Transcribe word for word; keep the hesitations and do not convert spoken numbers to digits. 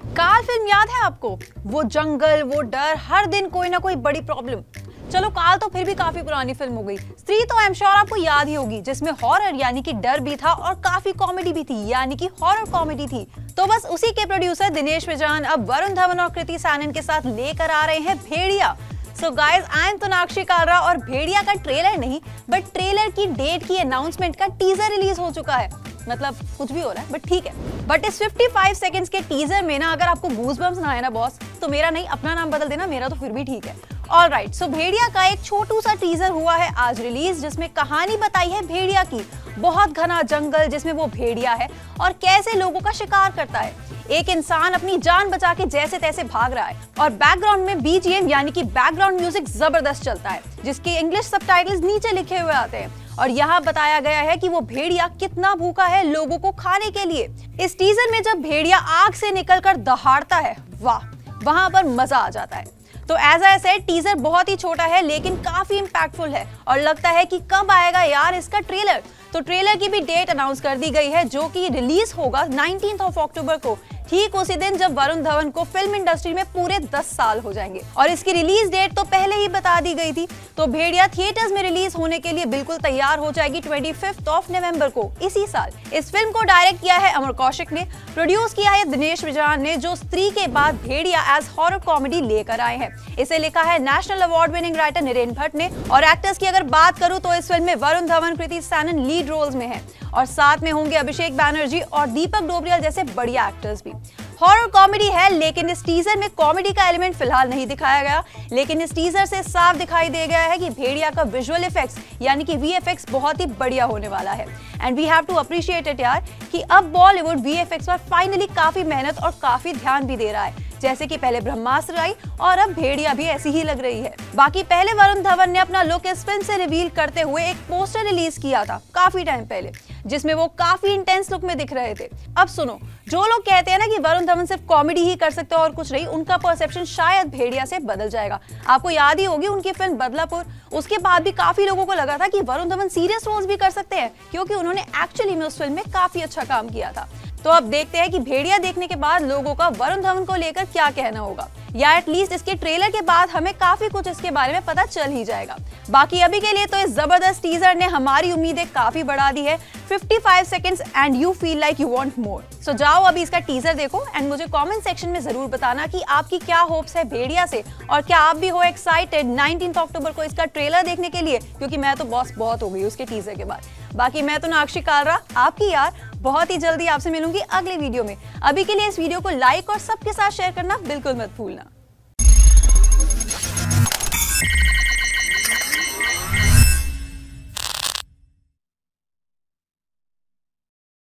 काल फिल्म याद है आपको? वो जंगल, वो डर, हर दिन कोई ना कोई बड़ी प्रॉब्लम। चलो काल तो फिर भी काफी पुरानी फिल्म हो गई। स्त्री तो आई एम श्योर आपको याद ही होगी, जिसमें हॉरर यानी कि डर भी था और काफी कॉमेडी भी थी, यानी कि हॉरर कॉमेडी थी। तो बस उसी के प्रोड्यूसर दिनेश विजयन अब वरुण धवन और कृति सैनन के साथ लेकर आ रहे हैं Bhediya. So guys, I am Tonakshi Kalra और भेड़िया का ट्रेलर नहीं बट ट्रेलर की डेट की अनाउंसमेंट का टीजर रिलीज हो चुका है। मतलब कुछ भी हो रहा है बट ठीक है। बट इस पचपन सेकंड्स के टीजर में ना अगर आपको गूज़बम्स ना आए ना बॉस, तो मेरा नहीं, अपना नाम बदल देना, मेरा तो फिर भी ठीक है। ऑलराइट, सो भेड़िया का एक छोटू सा टीजर हुआ है आज रिलीज, जिसमें कहानी बताई है भेड़िया की। बहुत घना जंगल जिसमें वो भेड़िया है और कैसे लोगों का शिकार करता है। एक इंसान अपनी जान बचा के जैसे तैसे भाग रहा है और बैकग्राउंड में बीजीएम यानी कि बैकग्राउंड म्यूजिक जबरदस्त चलता है, जिसके इंग्लिश सबटाइटल्स नीचे लिखे हुए आते हैं। और यहाँ बताया गया है कि वो भेड़िया कितना भूखा है लोगों को खाने के लिए। इस टीजर में जब भेड़िया आग से निकलकर दहाड़ता है, वाह, वहां पर मजा आ जाता है। तो एज आई सेड, टीजर बहुत ही छोटा है लेकिन काफी इंपैक्टफुल है और लगता है कि कब आएगा यार इसका ट्रेलर। तो ट्रेलर की भी डेट अनाउंस कर दी गई है, जो कि रिलीज होगा नाइनटीन्थ ऑफ अक्टूबर को, ठीक उसी दिन जब वरुण धवन को फिल्म इंडस्ट्री में पूरे दस साल हो जाएंगे। और इसकी रिलीज डेट तो पहले ही बता दी गई थी। तो भेड़िया थिएटर्स में रिलीज होने के लिए बिल्कुल तैयार हो जाएगी पच्चीस ऑफ नवंबर को इसी साल। इस फिल्म को डायरेक्ट किया है अमर कौशिक ने, प्रोड्यूस किया है दिनेश विजयन ने, जो स्त्री के बाद भेड़िया एज हॉरर कॉमेडी लेकर आए हैं। इसे लिखा है national award winning writer Naren Bhatt ने। और एक्टर्स की अगर बात करूं तो इस फिल्म में वरुण धवन, कृति सैनन लीड रोल्स में हैं और साथ में होंगे अभिषेक बैनर्जी और दीपक डोबरियल जैसे बढ़िया एक्टर्स भी। हॉरर कॉमेडी है लेकिन इस टीजर में कॉमेडी का एलिमेंट फिलहाल नहीं दिखाया गया, लेकिन इस टीजर से साफ दिखाई दे गया है कि भेड़िया का विजुअल इफेक्ट्स यानी कि वीएफएक्स बहुत ही बढ़िया होने वाला है। And we have to appreciate it यार कि अब बॉलीवुड वीएफएक्स पर फाइनली काफी मेहनत और काफी ध्यान भी दे रहा है। जैसे कि पहले ब्रह्मास्त्र आई और अब भेड़िया भी ऐसी ही लग रही है। बाकी पहले वरुण धवन ने अपना लुक इस फिल्म से रिवील करते हुए एक पोस्टर रिलीज किया था काफी टाइम पहले, जिसमें वो काफी इंटेंस लुक में दिख रहे थे। अब सुनो, जो लोग कहते हैं ना कि वरुण धवन सिर्फ कॉमेडी ही कर सकते हैं और कुछ नहीं, उनका परसेप्शन शायद भेड़िया से बदल जाएगा। आपको याद ही होगी उनकी फिल्म बदलापुर, उसके बाद भी काफी लोगों को लगा था कि वरुण धवन सीरियस रोल्स भी कर सकते हैं, क्योंकि उन्होंने एक्चुअली में उस फिल्म में काफी अच्छा काम किया था। तो अब देखते हैं कि भेड़िया देखने के बाद लोगों का वरुण धवन को लेकर क्या कहना होगा, या एटलीस्ट इसके ट्रेलर के बाद हमें काफी कुछ इसके बारे में पता चल ही जाएगा। बाकी अभी के लिए तो इस जबरदस्त टीजर ने हमारी उम्मीदें काफी बढ़ा दी है। पचपन seconds and you feel like you want more. So जाओ अभी इसका टीजर देखो एंड मुझे कमेंट सेक्शन में जरूर बताना कि आपकी क्या होप्स है भेड़िया से, और क्या आप भी हो एक्साइटेड नाइनटीन्थ अक्टूबर को इसका ट्रेलर देखने के लिए, क्योंकि मैं तो बॉस बहुत हो गई उसके टीजर के बाद। बाकी मैं तो तोनाक्षी कालरा, आपकी यार, बहुत ही जल्दी आपसे मिलूंगी अगले वीडियो में। अभी के लिए इस वीडियो को लाइक और सबके साथ शेयर करना बिल्कुल मत भूलना।